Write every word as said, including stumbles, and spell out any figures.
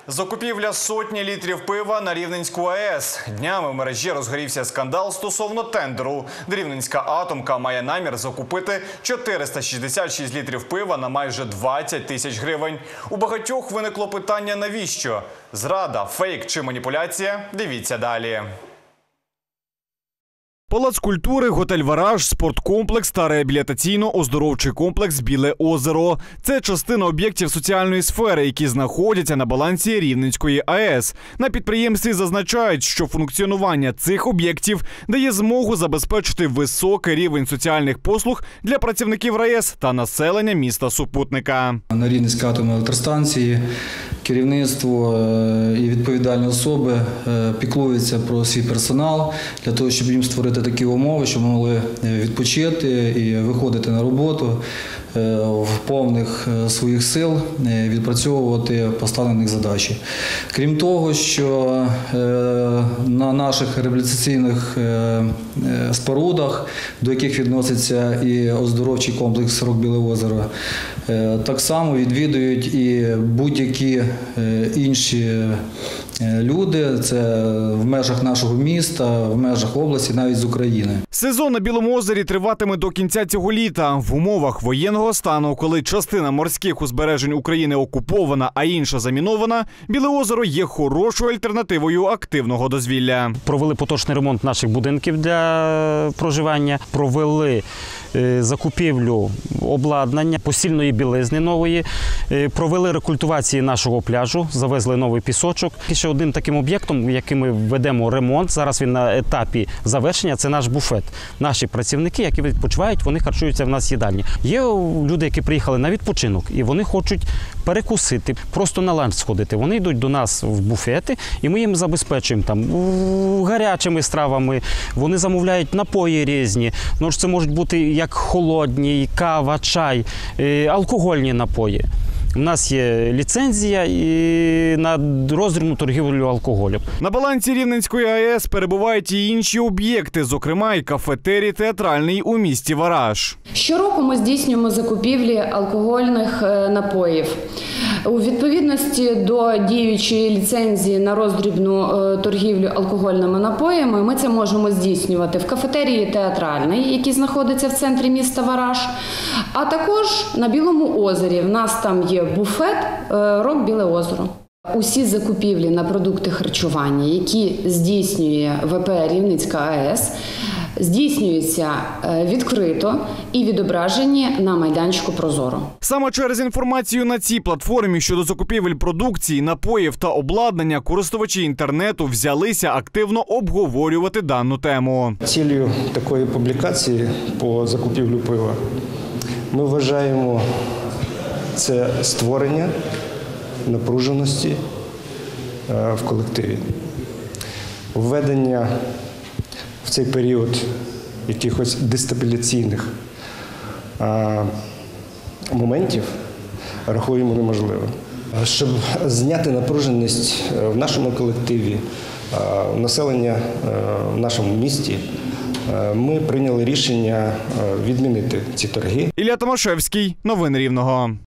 Закупівля сотні літрів пива на Рівненську АЕС. Днями в мережі розгорівся скандал стосовно тендеру, де Рівненська атомка має намір закупити чотириста шістдесят шість літрів пива на майже двадцять тисяч гривень. У багатьох виникло питання «навіщо?». Зрада, фейк чи маніпуляція? Дивіться далі. Палац культури, готель «Вараж», спорткомплекс та реабілітаційно-оздоровчий комплекс «Біле озеро». Це частина об'єктів соціальної сфери, які знаходяться на балансі Рівненської АЕС. На підприємстві зазначають, що функціонування цих об'єктів дає змогу забезпечити високий рівень соціальних послуг для працівників РАЕС та населення міста-супутника. На Рівненській атомній електростанції керівництво і відповідальні особи піклуються про свій персонал для того, щоб їм створити такі умови, щоб могли відпочити і виходити на роботу в повних своїх сил, відпрацьовувати поставлені задачі. Крім того, що на наших реабілітаційних спорудах, до яких відноситься і оздоровчий комплекс «Рок Біле озеро», так само відвідують і будь-які інші люди, це в межах нашого міста, в межах області, навіть з України. Сезон на Білому озері триватиме до кінця цього літа. В умовах воєнного стану, коли частина морських узбережень України окупована, а інша замінована, Біле озеро є хорошою альтернативою активного дозвілля. Провели поточний ремонт наших будинків для проживання, провели закупівлю обладнання, постільної білизни нової, провели рекультивацію нашого пляжу, завезли новий пісочок. І ще одним таким об'єктом, яким ми ведемо ремонт, зараз він на етапі завершення, це наш буфет. Наші працівники, які відпочивають, вони харчуються в нас в їдальні. Є люди, які приїхали на відпочинок, і вони хочуть перекусити, просто на ланч сходити. Вони йдуть до нас в буфети, і ми їм забезпечуємо там гарячими стравами, вони замовляють напої різні. Ну, це можуть бути як холодні, кава, чай, алкогольні напої. У нас є ліцензія і на роздрібну торгівлю алкоголем. На балансі Рівненської АЕС перебувають і інші об'єкти, зокрема і кафетерій театральний у місті Вараж. Щороку ми здійснюємо закупівлі алкогольних напоїв. У відповідності до діючої ліцензії на роздрібну торгівлю алкогольними напоями ми це можемо здійснювати в кафетерії театральний, який знаходиться в центрі міста Вараж, а також на Білому озері. В нас там є буфет «Рок Біле озеро». Усі закупівлі на продукти харчування, які здійснює ВП Рівненська АЕС, здійснюються відкрито і відображені на майданчику «Прозоро». Саме через інформацію на цій платформі щодо закупівель продукції, напоїв та обладнання користувачі інтернету взялися активно обговорювати дану тему. Цілею такої публікації по закупівлю пива ми вважаємо це створення напруженості в колективі, введення в цей період якихось дестабіляційних моментів рахуємо неможливим. Щоб зняти напруженість в нашому колективі, населення в нашому місті, ми прийняли рішення відмінити ці торги. Ілля Томашевський, новини Рівного.